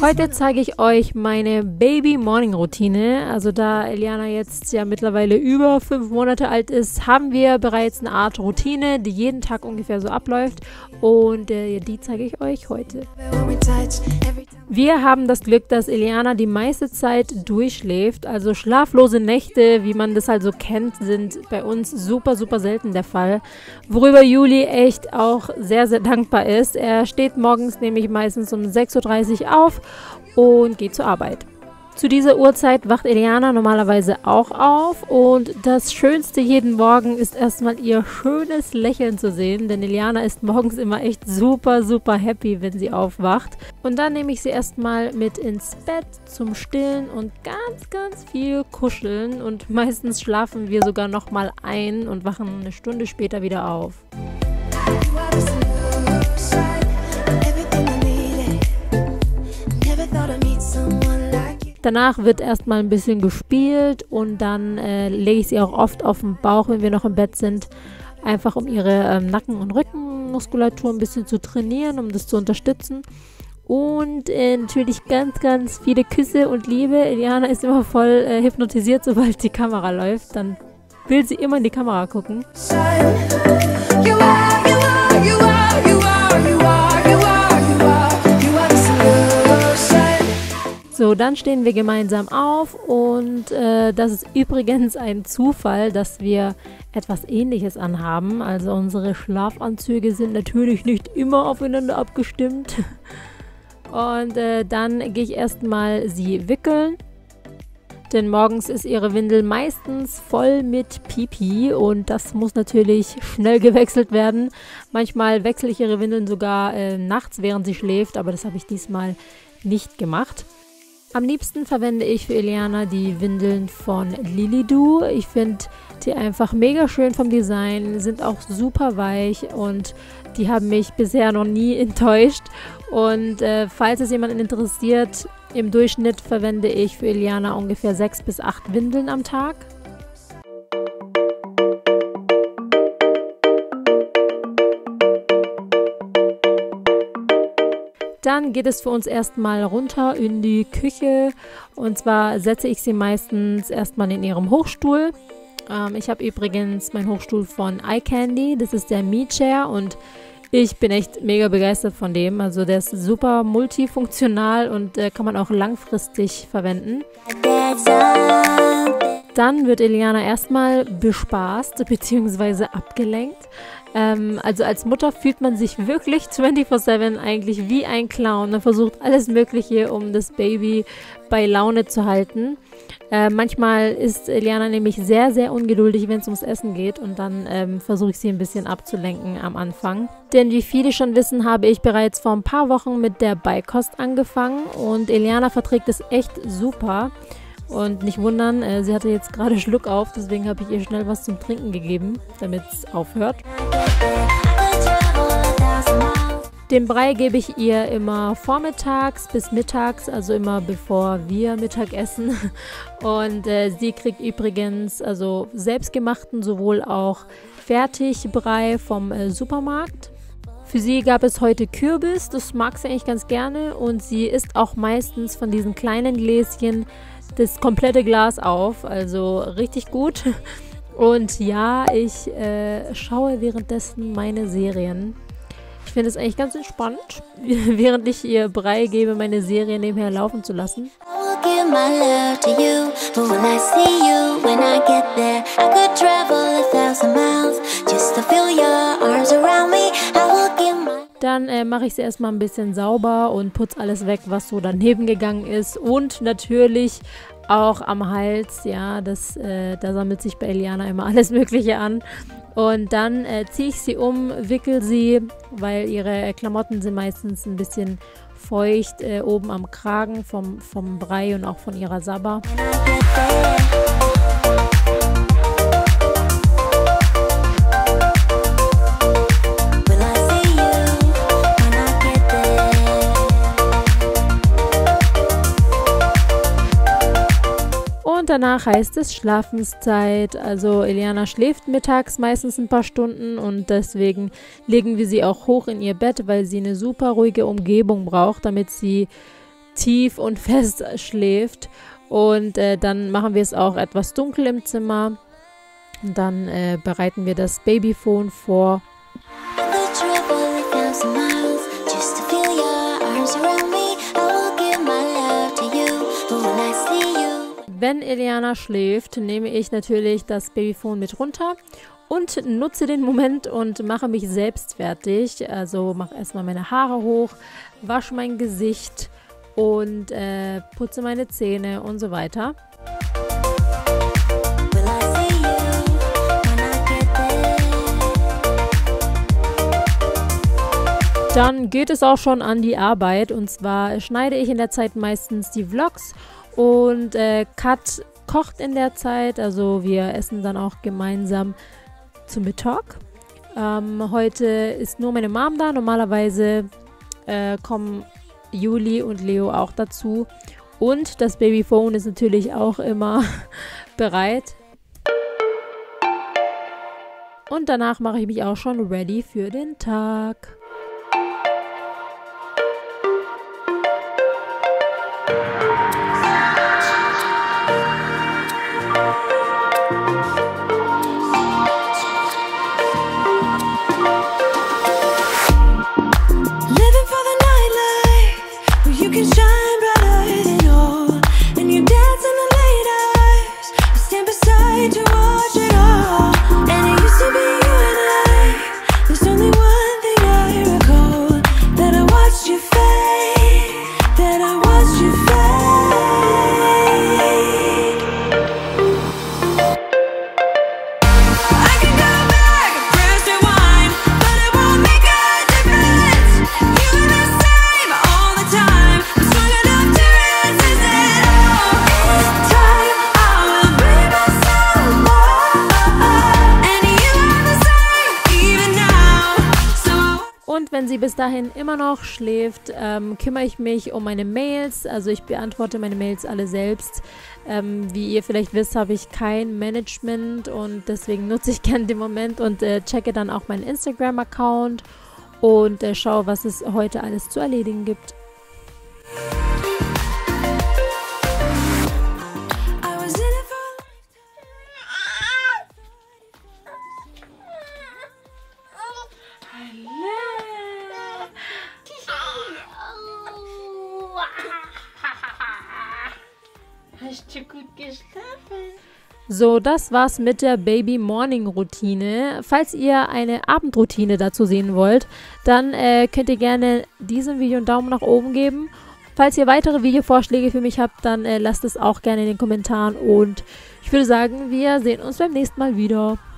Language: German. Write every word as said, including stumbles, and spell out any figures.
Heute zeige ich euch meine Baby-Morning-Routine. Also da Eliana jetzt ja mittlerweile über fünf Monate alt ist, haben wir bereits eine Art Routine, die jeden Tag ungefähr so abläuft. Und äh, die zeige ich euch heute. Wir haben das Glück, dass Eliana die meiste Zeit durchschläft. Also schlaflose Nächte, wie man das halt so kennt, sind bei uns super, super selten der Fall. Worüber Juli echt auch sehr, sehr dankbar ist. Er steht morgens nämlich meistens um sechs Uhr dreißig auf und geht zur Arbeit. Zu dieser Uhrzeit wacht Eliana normalerweise auch auf und das Schönste jeden Morgen ist erstmal ihr schönes Lächeln zu sehen, denn Eliana ist morgens immer echt super, super happy, wenn sie aufwacht. Und dann nehme ich sie erstmal mit ins Bett zum Stillen und ganz, ganz viel kuscheln und meistens schlafen wir sogar nochmal ein und wachen eine Stunde später wieder auf. Danach wird erstmal ein bisschen gespielt und dann äh, lege ich sie auch oft auf den Bauch, wenn wir noch im Bett sind, einfach um ihre ähm, Nacken- und Rückenmuskulatur ein bisschen zu trainieren, um das zu unterstützen. Und äh, natürlich ganz, ganz viele Küsse und Liebe. Eliana ist immer voll äh, hypnotisiert, sobald die Kamera läuft. Dann will sie immer in die Kamera gucken. So, dann stehen wir gemeinsam auf und äh, das ist übrigens ein Zufall, dass wir etwas Ähnliches anhaben. Also unsere Schlafanzüge sind natürlich nicht immer aufeinander abgestimmt. Und äh, dann gehe ich erstmal sie wickeln, denn morgens ist ihre Windel meistens voll mit Pipi und das muss natürlich schnell gewechselt werden. Manchmal wechsle ich ihre Windeln sogar äh, nachts, während sie schläft, aber das habe ich diesmal nicht gemacht. Am liebsten verwende ich für Eliana die Windeln von Lilidoo. Ich finde die einfach mega schön vom Design, sind auch super weich und die haben mich bisher noch nie enttäuscht. Und äh, falls es jemanden interessiert, im Durchschnitt verwende ich für Eliana ungefähr sechs bis acht Windeln am Tag. Dann geht es für uns erstmal runter in die Küche und zwar setze ich sie meistens erstmal in ihrem Hochstuhl. Ähm, ich habe übrigens meinen Hochstuhl von iCandy, das ist der Me Chair und ich bin echt mega begeistert von dem. Also der ist super multifunktional und äh, kann man auch langfristig verwenden. Dann wird Eliana erstmal bespaßt bzw. abgelenkt. Ähm, also als Mutter fühlt man sich wirklich vierundzwanzig sieben eigentlich wie ein Clown. Man versucht alles Mögliche, um das Baby bei Laune zu halten. Äh, manchmal ist Eliana nämlich sehr, sehr ungeduldig, wenn es ums Essen geht und dann ähm, versuche ich sie ein bisschen abzulenken am Anfang. Denn wie viele schon wissen, habe ich bereits vor ein paar Wochen mit der Beikost angefangen und Eliana verträgt es echt super. Und nicht wundern, äh, sie hatte jetzt gerade Schluck auf, deswegen habe ich ihr schnell was zum Trinken gegeben, damit es aufhört. Den Brei gebe ich ihr immer vormittags bis mittags, also immer bevor wir Mittag essen. Und äh, sie kriegt übrigens also selbstgemachten, sowohl auch Fertigbrei vom äh, Supermarkt. Für sie gab es heute Kürbis, das mag sie eigentlich ganz gerne und sie isst auch meistens von diesen kleinen Gläschen das komplette Glas auf, also richtig gut. Und ja, ich äh, schaue währenddessen meine Serien. Ich finde es eigentlich ganz entspannt, während ich ihr Brei gebe, meine Serie nebenher laufen zu lassen. Dann äh, mache ich sie erstmal ein bisschen sauber und putze alles weg, was so daneben gegangen ist. Und natürlich auch am Hals, ja, das, äh, da sammelt sich bei Eliana immer alles Mögliche an. Und dann äh, ziehe ich sie um, wickel sie, weil ihre Klamotten sind meistens ein bisschen feucht äh, oben am Kragen vom, vom Brei und auch von ihrer Sabba. Und danach heißt es Schlafenszeit. Also Eliana schläft mittags meistens ein paar Stunden und deswegen legen wir sie auch hoch in ihr Bett, weil sie eine super ruhige Umgebung braucht, damit sie tief und fest schläft. Und äh, dann machen wir es auch etwas dunkel im Zimmer. Und dann äh, bereiten wir das Babyphone vor. Wenn Eliana schläft, nehme ich natürlich das Babyphone mit runter und nutze den Moment und mache mich selbst fertig. Also mache erstmal meine Haare hoch, wasche mein Gesicht und äh, putze meine Zähne und so weiter. Dann geht es auch schon an die Arbeit, und zwar schneide ich in der Zeit meistens die Vlogs und äh, Kat kocht in der Zeit, also wir essen dann auch gemeinsam zu Mittag. Ähm, heute ist nur meine Mom da, normalerweise äh, kommen Juli und Leo auch dazu und das Babyphone ist natürlich auch immer bereit. Und danach mache ich mich auch schon ready für den Tag. Und wenn sie bis dahin immer noch schläft, ähm, kümmere ich mich um meine Mails. Also ich beantworte meine Mails alle selbst. Ähm, wie ihr vielleicht wisst, habe ich kein Management und deswegen nutze ich gerne den Moment und äh, checke dann auch meinen Instagram-Account und äh, schaue, was es heute alles zu erledigen gibt. Hast du gut geschlafen? So, das war's mit der Baby-Morning-Routine. Falls ihr eine Abendroutine dazu sehen wollt, dann äh, könnt ihr gerne diesem Video einen Daumen nach oben geben. Falls ihr weitere Videovorschläge für mich habt, dann äh, lasst es auch gerne in den Kommentaren. Und ich würde sagen, wir sehen uns beim nächsten Mal wieder.